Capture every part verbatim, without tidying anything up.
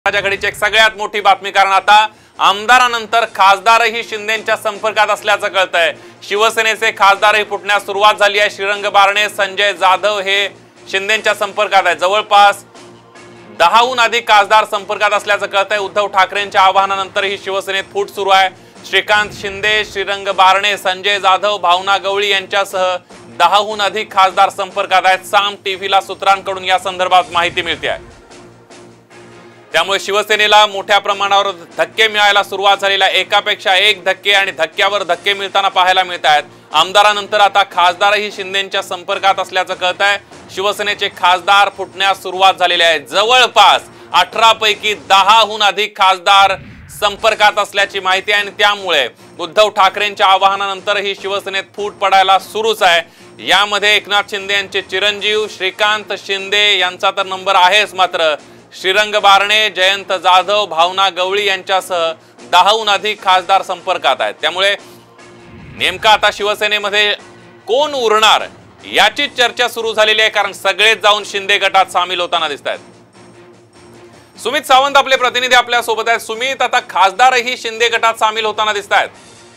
घडीची एक सगळ्यात मोठी बातमी, कारण आता आमदारानंतर खासदारही शिंदेंच्या संपर्कात असल्याचं कळतंय। शिवसेनेचे खासदारही फुटण्यास सुरुवात झाली आहे। श्रीरंग बारणे, संजय जाधव हे शिंदेंच्या संपर्कात आहेत। जवळपास दहाहून अधिक खासदार संपर्कात असल्याचं कळतंय। उद्धव ठाकरेंच्या आवाहनानंतरही शिवसेनेत फूट सुरू आहे। श्रीकांत शिंदे, श्रीरंग बारणे, संजय जाधव, भावना गवळी यांच्यासह दहाहून अधिक खासदार संपर्कात आहेत। साम टीव्हीला सूत्रांकडून या संदर्भात माहिती मिळते आहे। त्यामुळे शिवसेनेला मोठ्या प्रमाणावर धक्के मिळायला सुरुवात झालेला, एकापेक्षा एक धक्के आणि धक्क्यावर धक्के मिळताना पाहायला मिळत आहेत। आमदारानंतर आता खासदारही शिंदेंच्या संपर्कात असल्याचं कळतंय। शिवसेनेचे खासदार फुटण्यास सुरुवात झालेली आहे। जवळपास अठरा पैकी दहाहून अधिक खासदार संपर्कात असल्याची माहिती आहे आणि त्यामुळे उद्धव ठाकरेंच्या आवाहनानंतरही शिवसेनेत फूट पडायला सुरूच आहे। यामध्ये एकनाथ शिंदे यांचे चिरंजीव श्रीकांत शिंदे यांचा तर नंबर आहेच, मात्र श्रीरंग बारणे, जयंत जाधव, भावना गवळी यांच्यासह दहाहून अधिक खासदार संपर्कात आहेत। त्यामुळे नेमका आता शिवसेनेमध्ये कोण उरणार याची चर्चा सुरू झालेली आहे, कारण सगळेच जाऊन शिंदे गटात सामील होताना दिसत आहेत। सुमित सावंत आपले प्रतिनिधी आपल्या सोबत आहेत। सुमित, आता खासदारही शिंदे गटात सामील होताना दिसत आहेत।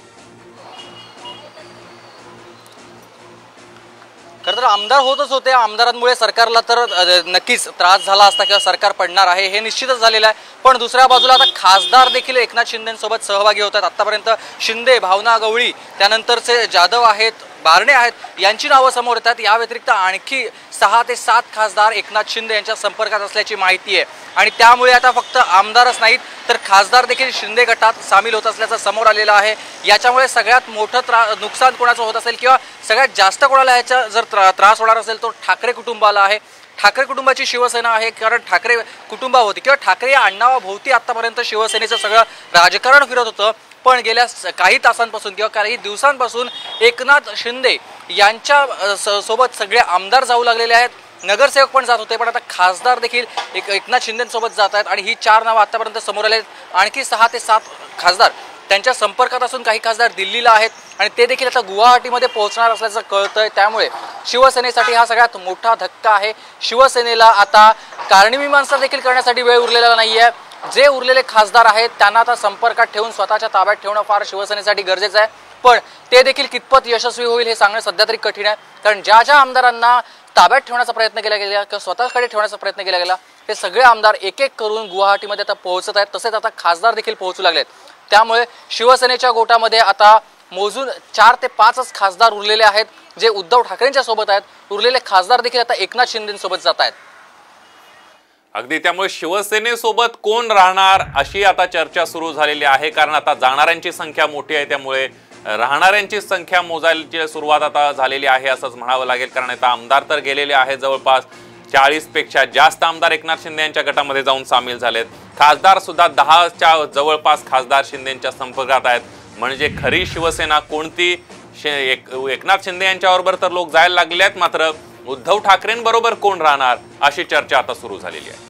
खरं तर आमदार होतच होते, आमदारांमुळे सरकारला तर नक्कीच त्रास झाला असता किंवा सरकार पडणार आहे हे निश्चितच झालेलं आहे। पण दुसऱ्या बाजूला आता खासदार देखील एकनाथ शिंदेंसोबत सहभागी होत आहेत। आतापर्यंत शिंदे, भावना गवळी, त्यानंतरचे जाधव आहेत, बारणे आहेत, यांची नावं समोर येतात। या व्यतिरिक्त आणखी सहा ते सात खासदार एकनाथ शिंदे यांच्या संपर्कात असल्याची माहिती आहे आणि त्यामुळे आता फक्त आमदारच नाहीत तर खासदार देखील शिंदे गटात सामील होत असल्याचं समोर आलेलं आहे। याच्यामुळे सगळ्यात मोठं त्रा नुकसान कोणाचं होत असेल किंवा सगळ्यात जास्त कोणाला याचा जर त्रा त्रास होणार असेल तो ठाकरे कुटुंबाला आहे। ठाकरे कुटुंबाची शिवसेना आहे, कारण ठाकरे कुटुंबाभोवती किंवा ठाकरे या आडनावाभोवती आतापर्यंत शिवसेनेचं सगळं राजकारण फिरत होतं। पण गेल्या काही तासांपासून किंवा काही दिवसांपासून एकनाथ शिंदे यांच्या सोबत सगळे आमदार जाऊ लागलेले आहेत, नगरसेवक पण जात होते, पण आता खासदार देखील एक एकनाथ शिंदेंसोबत जात आहेत आणि ही चार नावं आतापर्यंत समोर आले आहेत। आणखी सहा ते सात खासदार त्यांच्या संपर्कात असून काही खासदार दिल्लीला आहेत आणि ते देखील आता गुवाहाटीमध्ये पोहोचणार असल्याचं कळतंय। त्यामुळे शिवसेनेसाठी हा सगळ्यात मोठा धक्का आहे। शिवसेनेला आता कारणमीमांसा देखील करण्यासाठी वेळ उरलेला नाही आहे। जे उरलेले खासदार आहेत त्यांना आता संपर्कात ठेवून स्वतःच्या ताब्यात ठेवणं फार शिवसेनेसाठी गरजेचं आहे, पण ते देखील कितपत यशस्वी होईल हे सांगणं सध्या तरी कठीण आहे। कारण ज्या ज्या आमदारांना ताब्यात ठेवण्याचा प्रयत्न केला गेला किंवा स्वतःकडे ठेवण्याचा प्रयत्न केला गेला हे सगळे आमदार एक एक करून गुवाहाटीमध्ये आता पोहोचत आहेत, तसेच आता खासदार देखील पोहोचू लागलेत। त्यामुळे शिवसेनेच्या गोटामध्ये आता मोजून चार ते पाचच खासदार उरलेले आहेत जे उद्धव ठाकरेंच्या सोबत आहेत। उरलेले खासदार देखील आता एकनाथ शिंदेंसोबत जात आहेत। अगदी, त्यामुळे शिवसेनेसोबत कोण राहणार अशी आता चर्चा सुरू झालेली आहे, कारण आता जाणाऱ्यांची संख्या मोठी आहे, त्यामुळे राहणाऱ्यांची संख्या मोजायची सुरुवात आता झालेली आहे असंच म्हणावं लागेल। कारण आता आमदार तर गेलेले आहेत, जवळपास चाळीस पेक्षा जास्त आमदार एकनाथ शिंदे यांच्या गटामध्ये जाऊन सामील झालेत। खासदार सुद्धा दहाच्या जवळपास खासदार शिंदेंच्या संपर्कात आहेत। म्हणजे खरी शिवसेना कोणती, एक एकनाथ शिंदे यांच्याबरोबर तर लोक जायला लागले आहेत, मात्र उद्धव ठाकरेंबरोबर कोण राहणार अशी चर्चा आता सुरू झालेली आहे।